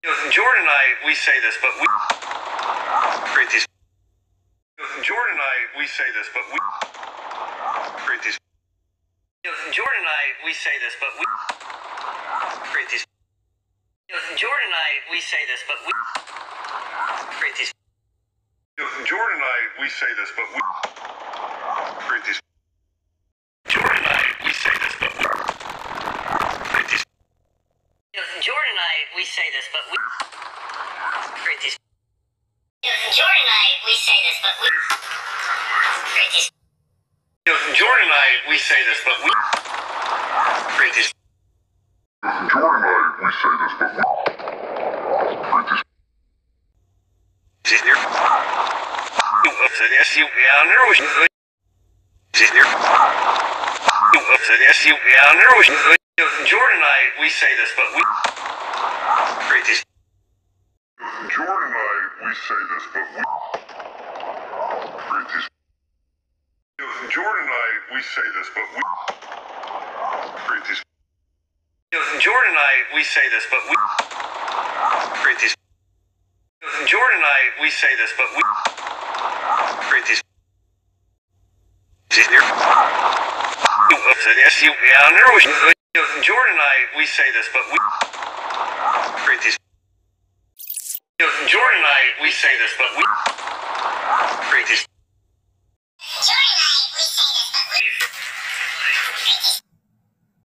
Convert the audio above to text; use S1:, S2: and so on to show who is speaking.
S1: Jordan and I, we say this, but we create these. Jordan and I, we say this, but we create these. Jordan and I, we say this, but we create these. Jordan and I, we say this, but we create these. Jordan and I, we say this, but we create these. Jordan and I, we say this, but we create these. Jordan and I, we say this, but we create these. Jordan and I, we say this, but we create these. Jordan and I, we say this, but we create these. Jordan and I, we say this, but we create these. Jordan and I, we say this, but we create these. Jordan and I, we say this, but we create these. Jordan and I, we say this, but we create these. Jordan and I, we say this, but we create these. Jordan and I, we say this, but we create these. Jordan and I, we say this, but we create these. Jordan and I, we say this, but we create these.